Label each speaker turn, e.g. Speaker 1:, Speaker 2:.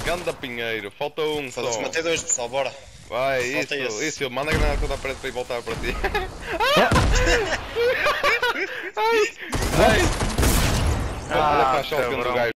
Speaker 1: Ganda Pinheiro, falta um só.
Speaker 2: Foda-se, matei dois, pessoal, bora.
Speaker 1: Vai,
Speaker 2: Falta
Speaker 1: isso,
Speaker 2: esse.
Speaker 1: isso, manda a granada toda a parede para ir voltar para ti. Ai! Olha para a shotgun do gajo.